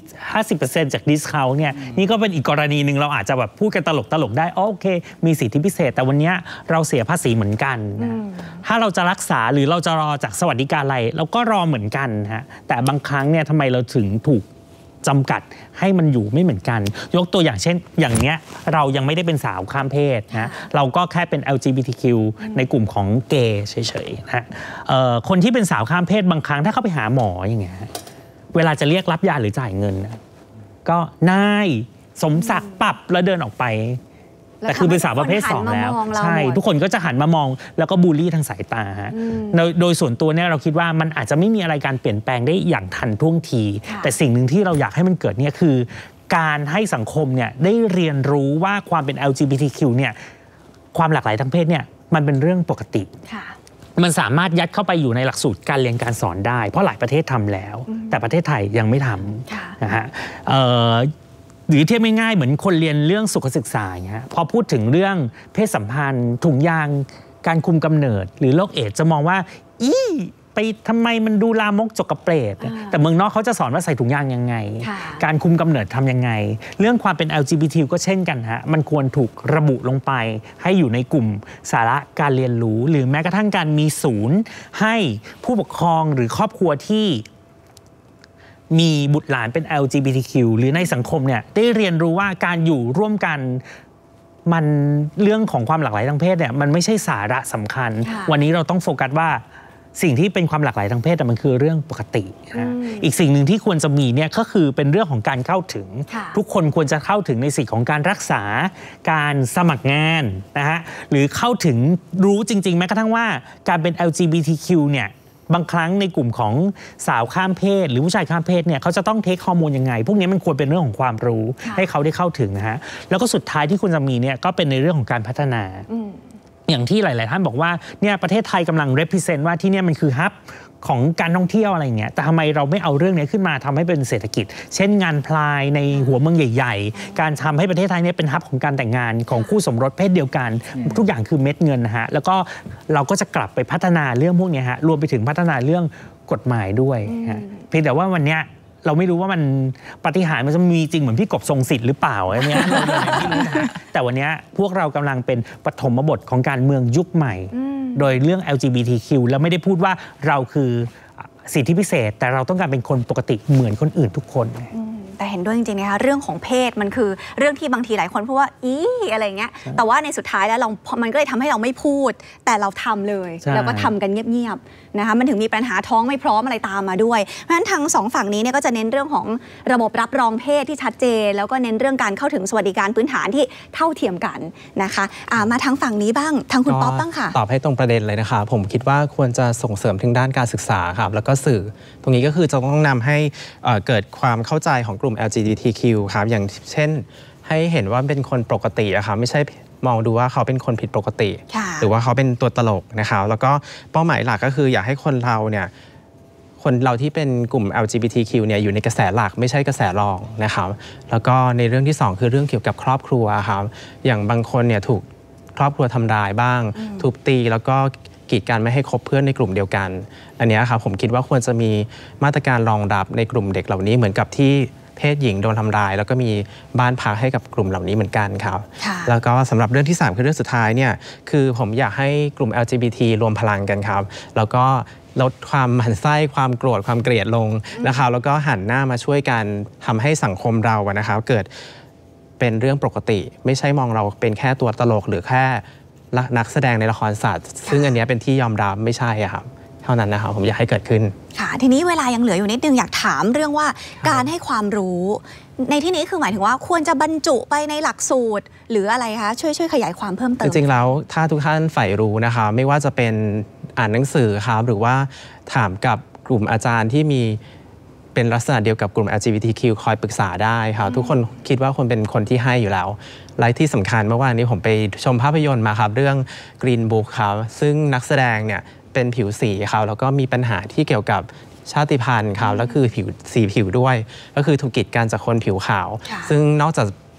50% จาก discount เนี่ยนี่ก็เป็นอีกกรณีหนึ่งเราอาจจะแบบพูดกันตลกๆได้โอเคมีสิทธิพิเศษแต่วันนี้เราเสียภาษีเหมือนกันถ้าเราจะรักษาหรือเราจะรอจากสวัสดิการอะไรเราก็รอเหมือนกันฮะแต่บางครั้งเนี่ยทำไมเราถึงถูกจำกัดให้มันอยู่ไม่เหมือนกันยกตัวอย่างเช่นอย่างเนี้ยเรายังไม่ได้เป็นสาวข้ามเพศนะเราก็แค่เป็น LGBTQ ในกลุ่มของเกย์เฉยๆนะคนที่เป็นสาวข้ามเพศบางครั้งถ้าเข้าไปหาหมออย่างเงี้ยเวลาจะเรียกรับยาหรือจ่ายเงินก็นายสมศักดิ์ปรับแล้วเดินออกไปแต่คือเป็นสาวประเภท2แล้วใช่ทุกคนก็จะหันมามองแล้วก็บูลลี่ทางสายตาฮะโดยส่วนตัวเนี่ยเราคิดว่ามันอาจจะไม่มีอะไรการเปลี่ยนแปลงได้อย่างทันท่วงทีแต่สิ่งหนึ่งที่เราอยากให้มันเกิดเนี่ยคือการให้สังคมเนี่ยได้เรียนรู้ว่าความเป็น LGBTQ เนี่ยความหลากหลายทางเพศเนี่ยมันเป็นเรื่องปกติมันสามารถยัดเข้าไปอยู่ในหลักสูตรการเรียนการสอนได้เพราะหลายประเทศทำแล้วแต่ประเทศไทยยังไม่ทำนะฮะหรือเทียบง่ายๆเหมือนคนเรียนเรื่องสุขศึกษาอย่างเงี้ยพอพูดถึงเรื่องเพศสัมพันธ์ถุงยางการคุมกำเนิดหรือโรคเอดส์จะมองว่าไปทำไมมันดูลามกจกกระเปรดแต่เมืองนอกเขาจะสอนว่าใส่ถุงยางยังไงการคุมกำเนิดทำยังไงเรื่องความเป็น LGBT ก็เช่นกันฮะมันควรถูกระบุลงไปให้อยู่ในกลุ่มสาระการเรียนรู้หรือแม้กระทั่งการมีศูนย์ให้ผู้ปกครองหรือครอบครัวที่มีบุตรหลานเป็น LGBTQ หรือในสังคมเนี่ยได้เรียนรู้ว่าการอยู่ร่วมกันมันเรื่องของความหลากหลายทางเพศเนี่ยมันไม่ใช่สาระสำคัญวันนี้เราต้องโฟกัสว่าสิ่งที่เป็นความหลากหลายทางเพศมันคือเรื่องปกติอีกสิ่งหนึ่งที่ควรจะมีเนี่ยก็คือเป็นเรื่องของการเข้าถึงทุกคนควรจะเข้าถึงในสิ่งของการรักษาการสมัครงานนะฮะหรือเข้าถึงรู้จริงๆแม้กระทั่งว่าการเป็น LGBTQ เนี่ยบางครั้งในกลุ่มของสาวข้ามเพศหรือผู้ชายข้ามเพศเนี่ยเขาจะต้องเทคฮอร์โมนยังไงพวกนี้มันควรเป็นเรื่องของความรู้ให้เขาได้เข้าถึงนะฮะแล้วก็สุดท้ายที่คุณจะมีเนี่ยก็เป็นในเรื่องของการพัฒนาอย่างที่หลายๆท่านบอกว่าเนี่ยประเทศไทยกำลัง represent ว่าที่เนี่ยมันคือฮับของการท่องเที่ยวอะไรเงี้ยแต่ทำไมเราไม่เอาเรื่องนี้ขึ้นมาทำให้เป็นเศรษฐกิจเช่นงานพลายในหัวเมืองใหญ่ๆการทำให้ประเทศไทยเนี่ยเป็นฮับของการแต่งงานของคู่สมรสเพศเดียวกันทุกอย่างคือเม็ดเงินนะฮะแล้วก็เราก็จะกลับไปพัฒนาเรื่องพวกนี้ฮะรวมไปถึงพัฒนาเรื่องกฎหมายด้วยเพียงแต่ว่าวันนี้เราไม่รู้ว่ามันปาฏิหาริย์มันจะมีจริงเหมือนพี่กบทรงสิทธิ์หรือเปล่าอันนี้เราไม่รู้นะแต่วันนี้พวกเรากำลังเป็นปฐมบทของการเมืองยุคใหม่โดยเรื่อง LGBTQ แล้วไม่ได้พูดว่าเราคือสิทธิพิเศษแต่เราต้องการเป็นคนปกติเหมือนคนอื่นทุกคนแต่เห็นด้วยจริงๆนะคะเรื่องของเพศมันคือเรื่องที่บางทีหลายคนพูดว่าอะไรเงี้ยแต่ว่าในสุดท้ายแล้วมันก็เลยทำให้เราไม่พูดแต่เราทำเลยแล้วก็ทำกันเงียบๆนะคะมันถึงมีปัญหาท้องไม่พร้อมอะไรตามมาด้วยเพราะฉะนั้นทั้งสองฝั่งนี้เนี่ยก็จะเน้นเรื่องของระบบรับรองเพศที่ชัดเจนแล้วก็เน้นเรื่องการเข้าถึงสวัสดิการพื้นฐานที่เท่าเทียมกันนะคะมาทางฝั่งนี้บ้างทางคุณป๊อปบ้างค่ะตอบให้ตรงประเด็นเลยนะคะผมคิดว่าควรจะส่งเสริมถึงด้านการศึกษาครับแล้วก็สื่อตรงนี้ก็คือจะต้องนำให้เกิดความเข้าใจของกลุ่ม LGBTQ ครับอย่างเช่นให้เห็นว่าเป็นคนปกติอะครับไม่ใช่มองดูว่าเขาเป็นคนผิดปกติหรือว่าเขาเป็นตัวตลกนะครับแล้วก็เป้าหมายหลักก็คืออยากให้คนเราที่เป็นกลุ่ม LGBTQ เนี่ยอยู่ในกระแสหลักไม่ใช่กระแสรองนะครับแล้วก็ในเรื่องที่2คือเรื่องเกี่ยวกับครอบครัวครับอย่างบางคนเนี่ยถูกครอบครัวทำร้ายบ้างทุบตีแล้วก็กีดกันไม่ให้คบเพื่อนในกลุ่มเดียวกันอันนี้ครับผมคิดว่าควรจะมีมาตรการรองรับในกลุ่มเด็กเหล่านี้เหมือนกับที่เพศหญิงโดนทำร้ายแล้วก็มีบ้านพักให้กับกลุ่มเหล่านี้เหมือนกันครับแล้วก็สำหรับเรื่องที่3คือเรื่องสุดท้ายเนี่ยคือผมอยากให้กลุ่ม LGBT รวมพลังกันครับแล้วก็ลดความหมั่นไส้ความโกรธความเกลียดลงนะครับแล้วก็หันหน้ามาช่วยกันทำให้สังคมเรานะครับเกิดเป็นเรื่องปกติไม่ใช่มองเราเป็นแค่ตัวตลกหรือแค่นักแสดงในละครสัตว์ซึ่งอันนี้เป็นที่ยอมรับไม่ใช่ครับเท่านั้นนะครับผมอยากให้เกิดขึ้นค่ะทีนี้เวลายังเหลืออยู่นิดนึงอยากถามเรื่องว่าการให้ความรู้ในที่นี้คือหมายถึงว่าควรจะบรรจุไปในหลักสูตรหรืออะไรคะช่วยขยายความเพิ่มเติมจริงๆแล้วถ้าทุกท่านใฝ่รู้นะคะไม่ว่าจะเป็นอ่านหนังสือครับหรือว่าถามกับกลุ่มอาจารย์ที่มีเป็นลักษณะเดียวกับกลุ่ม LGBTQ คอยปรึกษาได้ครับทุกคนคิดว่าคนเป็นคนที่ให้อยู่แล้วและที่สำคัญเมื่อวานนี้ผมไปชมภาพยนตร์มาครับเรื่อง Green Book ครับซึ่งนักแสดงเนี่ยเป็นผิวสีครับแล้วก็มีปัญหาที่เกี่ยวกับชาติพันธุ์ครับแล้วคือสีผิวด้วยก็คือถูกกีดกันจากคนผิวขาวซึ่งนอกจาก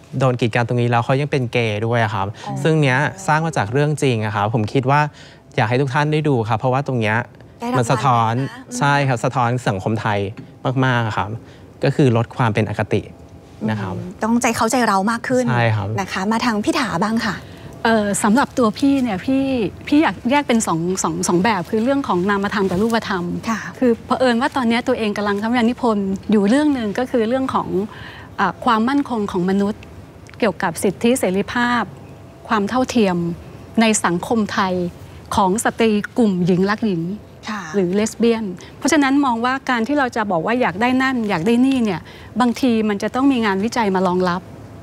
โดนกีดกันตรงนี้แล้วเขายังเป็นเกย์ด้วยครับซึ่งเนี้ยสร้างมาจากเรื่องจริงอะครับผมคิดว่าอยากให้ทุกท่านได้ดูครับเพราะว่าตรงเนี้ยมันสะท้อนใช่ครับสะท้อนสังคมไทยมากๆครับก็คือลดความเป็นอคตินะครับต้องใจเขาใจเรามากขึ้นใช่ครับนะคะมาทางพี่ถาบ้างค่ะสำหรับตัวพี่เนี่ยพี่อยากแยกเป็นสองแบบคือเรื่องของนามธรรมกับรูปธรรมคือเผอิญว่าตอนนี้ตัวเองกำลังทำงานนิพนธ์อยู่เรื่องหนึ่งก็คือเรื่องของความมั่นคงของมนุษย์เกี่ยวกับสิทธิเสรีภาพความเท่าเทียมในสังคมไทยของสตรีกลุ่มหญิงรักหญิงหรือเลสเบี้ยนเพราะฉะนั้นมองว่าการที่เราจะบอกว่าอยากได้นั่นอยากได้นี่เนี่ยบางทีมันจะต้องมีงานวิจัยมารองรับ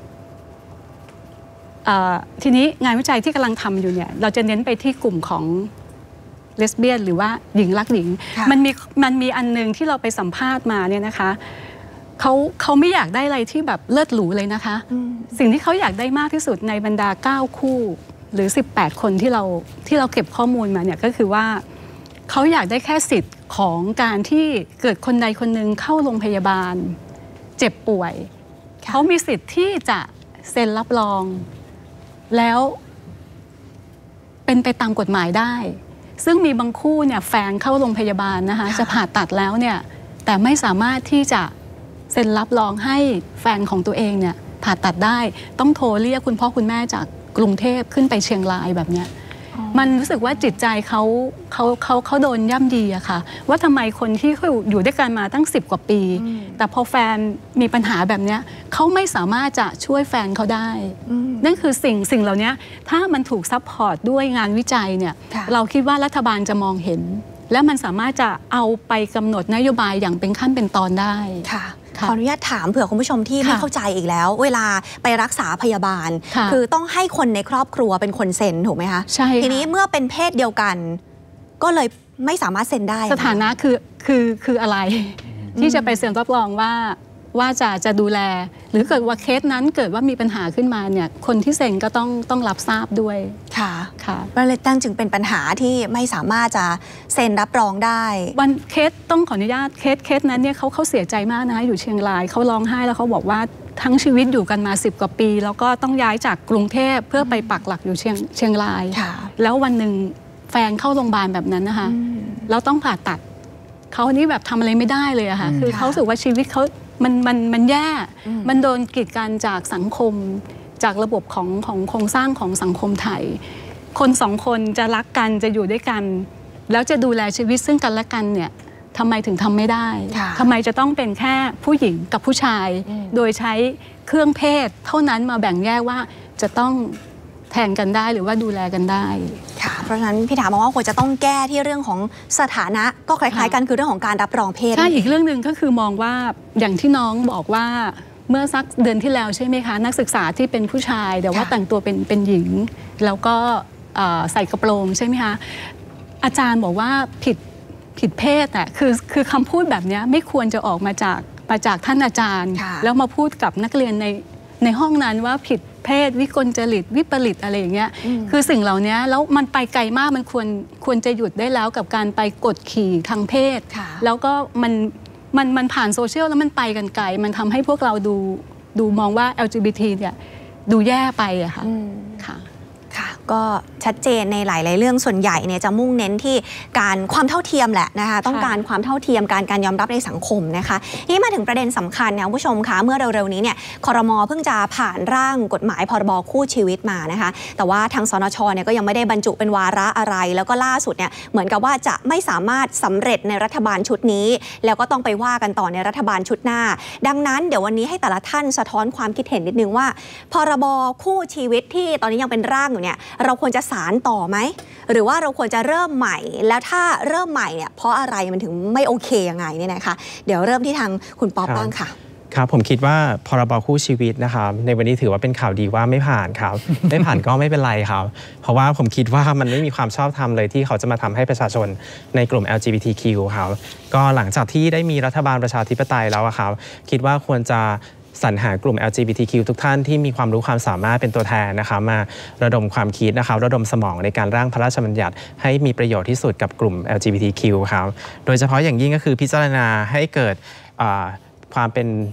ทีนี้งานวิจัยที่กำลังทำอยู่เนี่ยเราจะเน้นไปที่กลุ่มของเลสเบี้ยนหรือว่าหญิงรักหญิงมันมีอันนึงที่เราไปสัมภาษณ์มาเนี่ยนะคะเขาไม่อยากได้อะไรที่แบบเลิศหรูเลยนะคะสิ่งที่เขาอยากได้มากที่สุดในบรรดา9คู่หรือ18คนที่เราเก็บข้อมูลมาเนี่ยก็คือว่าเขาอยากได้แค่สิทธิ์ของการที่เกิดคนใดคนหนึ่งเข้าโรงพยาบาลเจ็บป่วยเขามีสิทธิ์ที่จะเซ็นรับรองแล้วเป็นไปตามกฎหมายได้ซึ่งมีบางคู่เนี่ยแฟนเข้าโรงพยาบาลนะคะจะผ่าตัดแล้วเนี่ยแต่ไม่สามารถที่จะเซ็นรับรองให้แฟนของตัวเองเนี่ยผ่าตัดได้ต้องโทรเรียกคุณพ่อคุณแม่จากกรุงเทพขึ้นไปเชียงรายแบบเนี้ยมันรู้สึกว่าจิตใจเขาโดนย่ำยีอะค่ะว่าทำไมคนที่เขาอยู่ด้วยกันมาตั้ง10 กว่าปีแต่พอแฟนมีปัญหาแบบนี้เขาไม่สามารถจะช่วยแฟนเขาได้นั่นคือสิ่งเหล่านี้ถ้ามันถูกซัพพอร์ตด้วยงานวิจัยเนี่ยเราคิดว่ารัฐบาลจะมองเห็นและมันสามารถจะเอาไปกำหนดนโยบายอย่างเป็นขั้นเป็นตอนได้ค่ะขออนุญาตถามเผื่อคุณผู้ชมที่ไม่เข้าใจอีกแล้วเวลาไปรักษาพยาบาลคือต้องให้คนในครอบครัวเป็นคนเซ็นถูกไหมคะใช่ทีนี้เมื่อเป็นเพศเดียวกันก็เลยไม่สามารถเซ็นได้สถานะคืออะไรที่จะไปเซ็นรับรองว่าจะดูแลหรือเกิดว่าเคสนั้นเกิดว่ามีปัญหาขึ้นมาเนี่ยคนที่เซ็นก็ต้องรับทราบด้วยค่ะมันเลยตั้งจึงเป็นปัญหาที่ไม่สามารถจะเซ็นรับรองได้วันเคสต้องขออนุญาตเคสนั้นเนี่ยเขาเสียใจมากนะคะอยู่เชียงรายเขาร้องไห้แล้วเขาบอกว่าทั้งชีวิตอยู่กันมา10 กว่าปีแล้วก็ต้องย้ายจากกรุงเทพเพื่อไปปักหลักอยู่เชียงรายแล้ววันหนึ่งแฟนเข้าโรงพยาบาลแบบนั้นนะคะแล้วต้องผ่าตัดเขานี่แบบทำอะไรไม่ได้เลยอะค่ะคือเขารู้สึกว่าชีวิตเขามันแย่มันโดนกีดกันจากสังคมจากระบบของโครงสร้างของสังคมไทยคน2 คนจะรักกันจะอยู่ด้วยกันแล้วจะดูแลชีวิตซึ่งกันและกันเนี่ยทำไมถึงทำไม่ได้ทำไมจะต้องเป็นแค่ผู้หญิงกับผู้ชายโดยใช้เครื่องเพศเท่านั้นมาแบ่งแยกว่าจะต้องแทนกันได้หรือว่าดูแลกันได้ค่ะเพราะฉะนั้นพี่ถามว่าควรจะต้องแก้ที่เรื่องของสถานะก็คล้ายๆกันคือเรื่องของการรับรองเพศใช่อีกเรื่องหนึ่งก็คือมองว่าอย่างที่น้องบอกว่าเมื่อสักเดือนที่แล้วใช่ไหมคะนักศึกษาที่เป็นผู้ชายแต่ว่าแต่งตัวเป็นหญิงแล้วก็ใส่กระโปรงใช่ไหมคะอาจารย์บอกว่าผิดเพศอ่ะคือคำพูดแบบนี้ไม่ควรจะออกมาจากท่านอาจารย์แล้วมาพูดกับนักเรียนในห้องนั้นว่าผิดเพศวิกลจริตวิปริตอะไรอย่างเงี้ยคือสิ่งเหล่านี้แล้วมันไปไกลมากมันควรจะหยุดได้แล้วกับการไปกดขี่ทางเพศแล้วก็มันผ่านโซเชียลแล้วมันไปกันไกลมันทำให้พวกเราดูมองว่า LGBT เนี่ยดูแย่ไปอะค่ะก็ชัดเจนในหลายๆเรื่องส่วนใหญ่เนี่ยจะมุ่งเน้นที่การความเท่าเทียมแหละนะคะต้องการความเท่าเทียมการยอมรับในสังคมนะคะนี่มาถึงประเด็นสำคัญนะคุณผู้ชมคะเมื่อเร็วๆนี้เนี่ยครม.เพิ่งจะผ่านร่างกฎหมายพรบคู่ชีวิตมานะคะแต่ว่าทางสนช.เนี่ยก็ยังไม่ได้บรรจุเป็นวาระอะไรแล้วก็ล่าสุดเนี่ยเหมือนกับว่าจะไม่สามารถสำเร็จในรัฐบาลชุดนี้แล้วก็ต้องไปว่ากันต่อในรัฐบาลชุดหน้าดังนั้นเดี๋ยววันนี้ให้แต่ละท่านสะท้อนความคิดเห็นนิดนึงว่าพรบคู่ชีวิตที่ตอนนี้ยังเป็นร่างอยู่เนี่ยเราควรจะสานต่อไหมหรือว่าเราควรจะเริ่มใหม่แล้วถ้าเริ่มใหม่เนี่ยเพราะอะไรมันถึงไม่โอเคยังไงเนี่ยนะคะเดี๋ยวเริ่มที่ทางคุณป๊อปบ้างค่ะครับผมคิดว่าพรบคู่ชีวิตนะครับในวันนี้ถือว่าเป็นข่าวดีว่าไม่ผ่านครับ ไม่ผ่านก็ไม่เป็นไรครับเพราะว่าผมคิดว่ามันไม่มีความชอบธรรมเลยที่เขาจะมาทำให้ประชาชนในกลุ่ม LGBTQ ครับก็หลังจากที่ได้มีรัฐบาลประชาธิปไตยแล้วครับคิดว่าควรจะสรรหากลุ่ม LGBTQ ทุกท่านที่มีความรู้ความสามารถเป็นตัวแทนนะครับมาระดมความคิดนะครับระดมสมองในการร่างพระราชบัญญัติให้มีประโยชน์ที่สุดกับกลุ่ม LGBTQ ครับโดยเฉพาะอย่างยิ่งก็คือพิจารณาให้เกิดความเป็น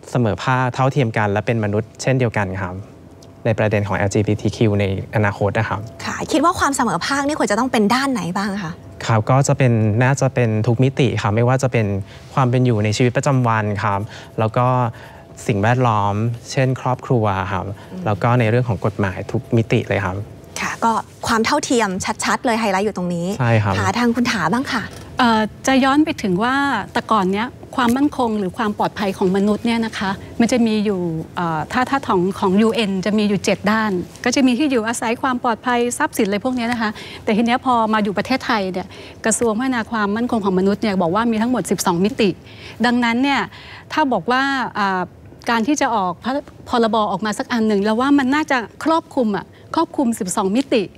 เสมอภาคเท่าเทียมกันและเป็นมนุษย์เช่นเดียวกันครับในประเด็นของ LGBTQ ในอนาคตนะครับค่ะคิดว่าความเสมอภาคนี่ควรจะต้องเป็นด้านไหนบ้างคะครับก็น่าจะเป็นทุกมิติครับไม่ว่าจะเป็นความเป็นอยู่ในชีวิตประจำวันครับแล้วก็สิ่งแวดล้อมเช่นครอบครัวครับแล้วก็ในเรื่องของกฎหมายทุกมิติเลยครับค่ะก็ความเท่าเทียมชัดๆเลยไฮไลท์อยู่ตรงนี้ใช่ครับทางคุณถาบ้างค่ะจะย้อนไปถึงว่าแต่ก่อนเนี้ยความมั่นคงหรือความปลอดภัยของมนุษย์เนี่ยนะคะมันจะมีอยู่ถ้าของ UN จะมีอยู่7ด้านก็จะมีที่อยู่อาศัยความปลอดภัยทรัพย์สินอะไรพวกนี้นะคะแต่ทีนี้พอมาอยู่ประเทศไทยเนี่ยกระทรวงพัฒนาความมั่นคงของมนุษย์เนี่ยบอกว่ามีทั้งหมด12มิติดังนั้นเนี่ยถ้าบอกว่าการที่จะออกพรบออกมาสักอันหนึ่งแล้วว่ามันน่าจะครอบคลุม12มิติ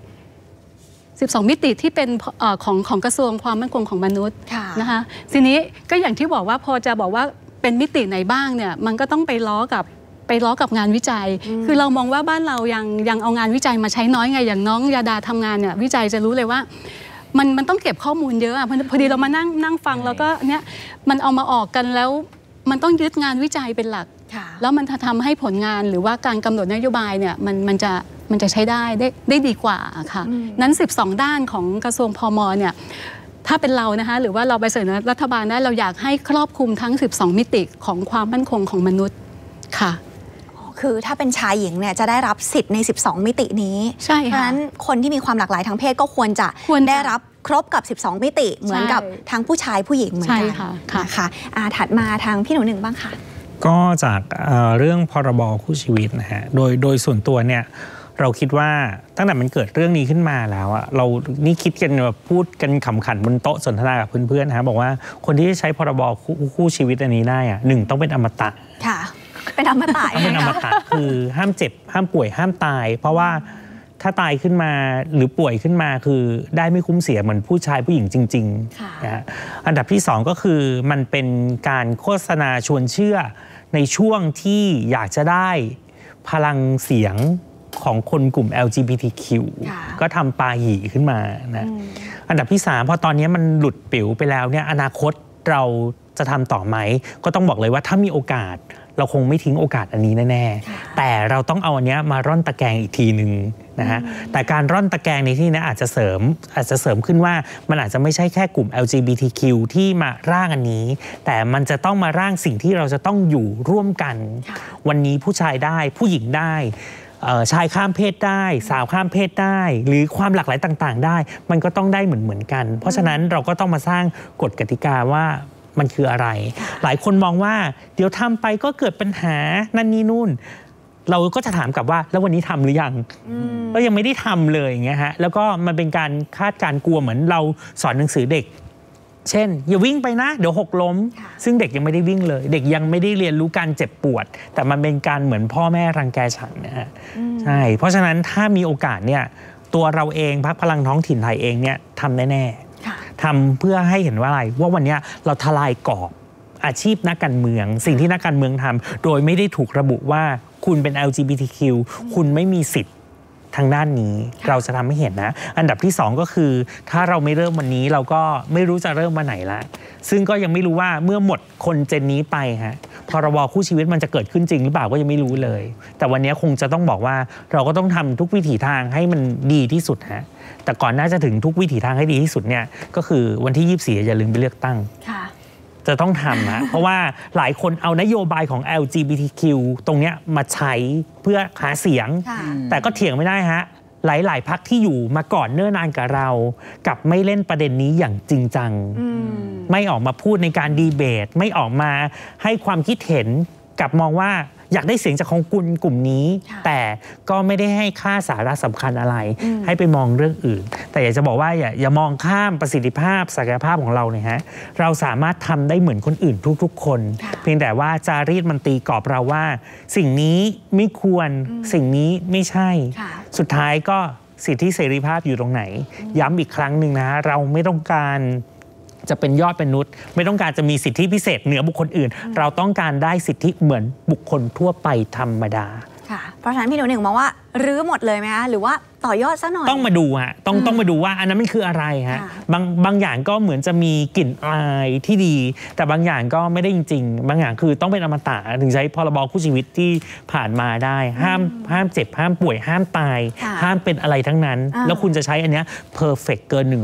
12มิติที่เป็นของกระทรวงความมั่นคงของมนุษย์นะคะทีนี้ก็อย่างที่บอกว่าพอจะบอกว่าเป็นมิติไหนบ้างเนี่ยมันก็ต้องไปล้อกับงานวิจัยคือเรามองว่าบ้านเรายังเอางานวิจัยมาใช้น้อยไงอย่างน้องยาดาทำงานเนี่ยวิจัยจะรู้เลยว่ามันต้องเก็บข้อมูลเยอะพอดีเรามานั่งฟังแล้วก็เนี่ยมันเอามาออกกันแล้วมันต้องยึดงานวิจัยเป็นหลักแล้วมันทำให้ผลงานหรือว่าการกำหนดนโยบายเนี่ยมันจะใช้ได้ดีกว่าค่ะนั้น12ด้านของกระทรวงพมเนี่ยถ้าเป็นเรานะคะหรือว่าเราไปเสนอรัฐบาลได้เราอยากให้ครอบคลุมทั้ง12มิติของความมั่นคงของมนุษย์ค่ะคือถ้าเป็นชายหญิงเนี่ยจะได้รับสิทธิ์ใน12มิตินี้ใช่ค่ะเพราะฉะนั้นคนที่มีความหลากหลายทางเพศก็ควรได้รับครบกับ12มิติเหมือนกับทั้งผู้ชายผู้หญิงเหมือนกันค่ะถัดมาทางพี่หนูหนึ่งบ้างค่ะก็จากเรื่องพรบคู่ชีวิตนะฮะโดยส่วนตัวเนี่ยเราคิดว่าตั้งแต่มันเกิดเรื่องนี้ขึ้นมาแล้วอะเรานี่คิดกันแบบพูดกันขำขันบนโต๊ะสนทนากับเพื่อนๆนะฮะบอกว่าคนที่จะใช้พรบคู่ชีวิตอันนี้ได้อะ1ต้องเป็นอมตะค่ะเป็นอมตะต้องเป็นอมตะคือห้ามเจ็บห้ามป่วยห้ามตายเพราะว่าถ้าตายขึ้นมาหรือป่วยขึ้นมาคือได้ไม่คุ้มเสียเหมือนผู้ชายผู้หญิงจริงๆนะฮะอันดับที่2ก็คือมันเป็นการโฆษณาชวนเชื่อในช่วงที่อยากจะได้พลังเสียงของคนกลุ่ม LGBTQ ก็ทำปาหี่ขึ้นมานะอันดับที่3พอตอนนี้มันหลุดปิ๋วไปแล้วเนี่ยอนาคตเราจะทำต่อไหมก็ต้องบอกเลยว่าถ้ามีโอกาสเราคงไม่ทิ้งโอกาสอันนี้แน่ๆแต่เราต้องเอาอันนี้มาร่อนตะแกรงอีกทีหนึ่งนะฮะแต่การร่อนตะแกรงในที่นี้อาจจะเสริมขึ้นว่ามันอาจจะไม่ใช่แค่กลุ่ม LGBTQ ที่มาร่างอันนี้แต่มันจะต้องมาร่างสิ่งที่เราจะต้องอยู่ร่วมกันวันนี้ผู้ชายได้ผู้หญิงได้ชายข้ามเพศได้สาวข้ามเพศได้หรือความหลากหลายต่างๆได้มันก็ต้องได้เหมือนกันเพราะฉะนั้นเราก็ต้องมาสร้างกฎกติกาว่ามันคืออะไรหลายคนมองว่าเดี๋ยวทำไปก็เกิดปัญหานั่นนี่นู่นเราก็จะถามกลับว่าแล้ววันนี้ทำหรือยังก็ยังไม่ได้ทำเลยอย่างเงี้ยฮะแล้วก็มันเป็นการคาดการกลัวเหมือนเราสอนหนังสือเด็กเช่นอย่าวิ่งไปนะเดี๋ยวหกล้มซึ่งเด็กยังไม่ได้วิ่งเลยเด็กยังไม่ได้เรียนรู้การเจ็บปวดแต่มันเป็นการเหมือนพ่อแม่รังแกฉันนะฮะใช่เพราะฉะนั้นถ้ามีโอกาสเนี่ยตัวเราเองพรรคพลังท้องถิ่นไทยเองเนี่ยทำแน่ๆทำเพื่อให้เห็นว่าอะไรว่าวันนี้เราทลายกรอบอาชีพนักการเมืองสิ่งที่นักการเมืองทำโดยไม่ได้ถูกระบุว่าคุณเป็น LGBTQ คุณไม่มีสิทธิ์ทางด้านนี้เราจะทำให้เห็นนะอันดับที่2ก็คือถ้าเราไม่เริ่มวันนี้เราก็ไม่รู้จะเริ่มวันไหนละซึ่งก็ยังไม่รู้ว่าเมื่อหมดคนเจนนี้ไปฮะพรบคู่ชีวิตมันจะเกิดขึ้นจริงหรือเปล่าก็ยังไม่รู้เลยแต่วันนี้คงจะต้องบอกว่าเราก็ต้องทำทุกวิถีทางให้มันดีที่สุดฮะแต่ก่อนน่าจะถึงทุกวิถีทางให้ดีที่สุดเนี่ยก็คือวันที่24อย่าลืมไปเลือกตั้งจะต้องทำนะเพราะว่าหลายคนเอานโยบายของ LGBTQ ตรงเนี้ยมาใช้เพื่อหาเสียงแต่ก็เถียงไม่ได้ฮะหลายๆพรรคที่อยู่มาก่อนเนิ่นนานกับเรากับไม่เล่นประเด็นนี้อย่างจริงจังไม่ออกมาพูดในการดีเบตไม่ออกมาให้ความคิดเห็นกับมองว่าอยากได้เสียงจากของกลุ่มนี้แต่ก็ไม่ได้ให้ค่าสาระสำคัญอะไรให้ไปมองเรื่องอื่นแต่อยากจะบอกว่าอย่ามองข้ามประสิทธิภาพศักยภาพของเราเนี่ยฮะเราสามารถทำได้เหมือนคนอื่นทุกๆคนเพียงแต่ว่าจารีตมันตีกรอบเราว่าสิ่งนี้ไม่ควรสิ่งนี้ไม่ใช่สุดท้ายก็สิทธิเสรีภาพอยู่ตรงไหนย้ำอีกครั้งหนึ่งนะเราไม่ต้องการจะเป็นยอดเป็นนุษย์ไม่ต้องการจะมีสิทธิพิเศษเหนือบุคคลอื่นเราต้องการได้สิทธิเหมือนบุคคลทั่วไปธรรมดาค่ะเพราะฉะนั้นพี่หนูหนึ่งมองว่ารื้อหมดเลยไหมคะหรือว่าต่อยอดซะหน่อยต้องมาดูฮะต้องมาดูว่าอันนั้นมันคืออะไรฮะบางอย่างก็เหมือนจะมีกลิ่นอายที่ดีแต่บางอย่างก็ไม่ได้จริงๆบางอย่างคือต้องเป็นอมตะถึงใช้พรบคู่ชีวิตที่ผ่านมาได้ห้ามเจ็บห้ามป่วยห้ามตายห้ามเป็นอะไรทั้งนั้นแล้วคุณจะใช้อันเนี้ยเพอร์เฟกต์เกิน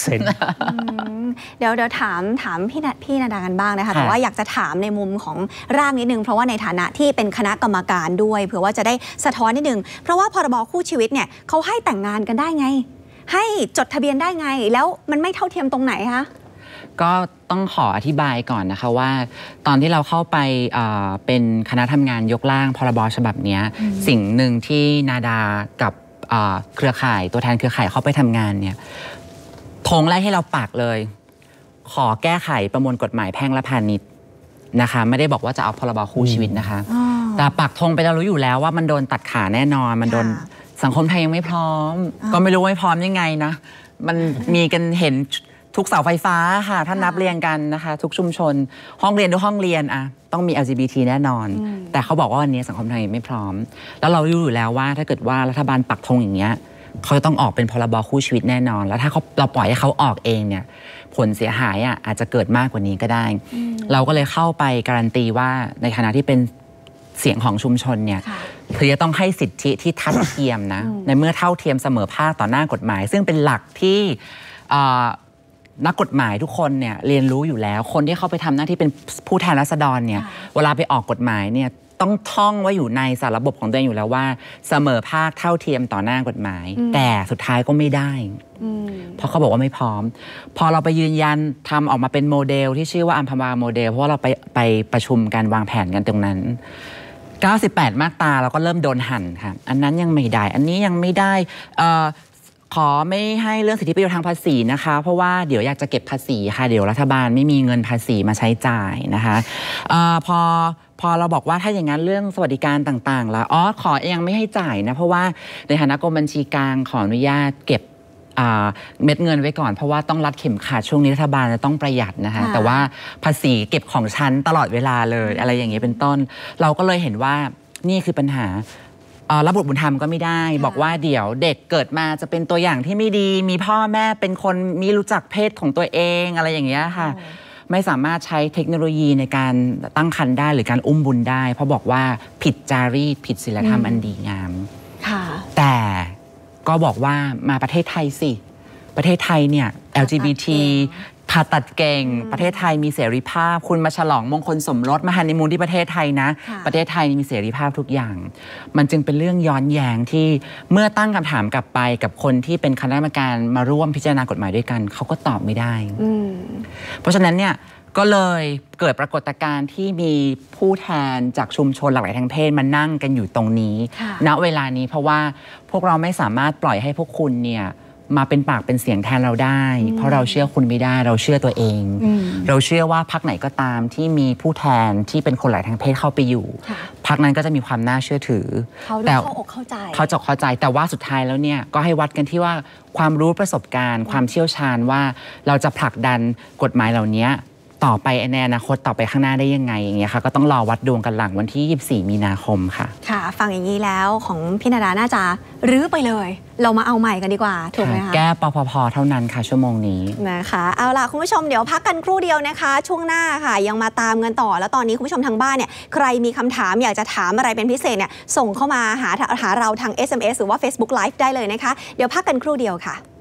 100% เดี๋ยวถามพี่นาดากันบ้างนะคะแต่ว่าอยากจะถามในมุมของร่างนิดนึงเพราะว่าในฐานะที่เป็นคณะกรรมการด้วยเผื่อว่าจะได้สะท้อนนิดนึงเพราะว่าพรบคู่ชีวิตเนี่ยเขาให้แต่งงานกันได้ไงให้จดทะเบียนได้ไงแล้วมันไม่เท่าเทียมตรงไหนคะก็ต้องขออธิบายก่อนนะคะว่าตอนที่เราเข้าไปเป็นคณะทำงานยกร่างพรบฉบับนี้สิ่งหนึ่งที่นาดากับเครือข่ายตัวแทนเครือข่ายเข้าไปทำงานเนี่ยธงแรกให้เราปักเลยขอแก้ไขประมวลกฎหมายแพ่งและพาณิชย์นะคะไม่ได้บอกว่าจะเอาพรบคู่ชีวิตนะคะแต่ปักธงไปเรารู้อยู่แล้วว่ามันโดนตัดขาแน่นอนมันโดนสังคมไทยยังไม่พร้อมก็ไม่รู้ว่าไม่พร้อมยังไงนะมันมีกันเห็นทุกเสาไฟฟ้าค่ะถ้านับเรียงกันนะคะทุกชุมชนห้องเรียนทุกห้องเรียนอะต้องมี LGBT แน่นอนแต่เขาบอกว่าวันนี้สังคมไทยไม่พร้อมแล้วเรารู้อยู่แล้วว่าถ้าเกิดว่ารัฐบาลปักธงอย่างเงี้ยเขาจะต้องออกเป็นพรบคู่ชีวิตแน่นอนแล้วถ้าเราปล่อยให้เขาออกเองเนี่ยผลเสียหายอ่ะอาจจะเกิดมากกว่านี้ก็ได้เราก็เลยเข้าไปการันตีว่าในฐานะที่เป็นเสียงของชุมชนเนี่ยคือจะต้องให้สิทธิที่ทัดเทียมนะในเมื่อเท่าเทียมเสมอภาคต่อหน้ากฎหมายซึ่งเป็นหลักที่นักกฎหมายทุกคนเนี่ยเรียนรู้อยู่แล้วคนที่เข้าไปทำหน้าที่เป็นผู้แทนราษฎรเนี่ยเวลาไปออกกฎหมายเนี่ยต้องท่องไว้อยู่ในสารระบบของตัวเองอยู่แล้วว่าเสมอภาคเท่าเทียมต่อหน้ากฎหมายแต่สุดท้ายก็ไม่ได้เพราะเขาบอกว่าไม่พร้อมพอเราไปยืนยันทำออกมาเป็นโมเดลที่ชื่อว่าอัมพวาโมเดลเพราะว่าเราไปประชุมกันวางแผนกันตรงนั้น98มาตราเราก็เริ่มโดนหั่นค่ะอันนั้นยังไม่ได้อันนี้ยังไม่ได้ขอไม่ให้เรื่องสิทธิประโยชน์ทางภาษีนะคะเพราะว่าเดี๋ยวอยากจะเก็บภาษีค่ะเดี๋ยวรัฐบาลไม่มีเงินภาษีมาใช้จ่ายนะคะพอเราบอกว่าถ้าอย่างนั้นเรื่องสวัสดิการต่างๆแล้วขอยังไม่ให้จ่ายนะเพราะว่าในฐานะกรมบัญชีกลางขออนุญาตเก็บเม็ดเงินไว้ก่อนเพราะว่าต้องรัดเข็มขัดช่วงนี้รัฐบาลจะต้องประหยัดนะคะแต่ว่าภาษีเก็บของฉันตลอดเวลาเลยอะไรอย่างนี้เป็นต้นเราก็เลยเห็นว่านี่คือปัญหารับบุตรบุญธรรมก็ไม่ได้บอกว่าเดี๋ยวเด็กเกิดมาจะเป็นตัวอย่างที่ไม่ดีมีพ่อแม่เป็นคนมีรู้จักเพศของตัวเองอะไรอย่างเงี้ยค่ะไม่สามารถใช้เทคโนโลยีในการตั้งครรภ์ได้หรือการอุ้มบุญได้เพราะบอกว่าผิดจารีตผิดศีลธรรมอันดีงามแต่ก็บอกว่ามาประเทศไทยสิประเทศไทยเนี่ย LGBT ผ่าตัดเก่งประเทศไทยมีเสรีภาพคุณมาฉลองมงคลสมรสมาฮันนีมูนที่ประเทศไทยนะประเทศไทยมีเสรีภาพทุกอย่างมันจึงเป็นเรื่องย้อนแย้งที่เมื่อตั้งคำถามกลับไปกับคนที่เป็นคณะกรรมการมาร่วมพิจารณากฎหมายด้วยกันเขาก็ตอบไม่ได้เพราะฉะนั้นเนี่ยก็เลยเกิดปรากฏการณ์ที่มีผู้แทนจากชุมชนหลากหลายทางเพศมานั่งกันอยู่ตรงนี้ณเวลานี้เพราะว่าพวกเราไม่สามารถปล่อยให้พวกคุณเนี่ยมาเป็นปากเป็นเสียงแทนเราได้เพราะเราเชื่อคุณไม่ได้เราเชื่อตัวเองเราเชื่อว่าพรรคไหนก็ตามที่มีผู้แทนที่เป็นคนหลายทางเพศเข้าไปอยู่พรรคนั้นก็จะมีความน่าเชื่อถือแต่เข้าอกเข้าใจแต่ว่าสุดท้ายแล้วเนี่ยก็ให้วัดกันที่ว่าความรู้ประสบการณ์ความเชี่ยวชาญว่าเราจะผลักดันกฎหมายเหล่านี้ต่อไปในอนาคตต่อไปข้างหน้าได้ยังไงอย่างเงี้ยค่ะก็ต้องรอวัดดวงกันหลังวันที่24มีนาคมค่ะฟังอย่างนี้แล้วของพี่นาดาน่าจะรื้อไปเลยเรามาเอาใหม่กันดีกว่าถูกไหมคะแก้ปพเท่านั้นค่ะชั่วโมงนี้นะคะเอาล่ะคุณผู้ชมเดี๋ยวพักกันครู่เดียวนะคะช่วงหน้าค่ะยังมาตามกันต่อแล้วตอนนี้คุณผู้ชมทางบ้านเนี่ยใครมีคำถามอยากจะถามอะไรเป็นพิเศษเนี่ยส่งเข้ามาหาเราทาง SMS หรือว่า Facebook Live ได้เลยนะคะเดี๋ยวพักกันครู่เดียวค่ะ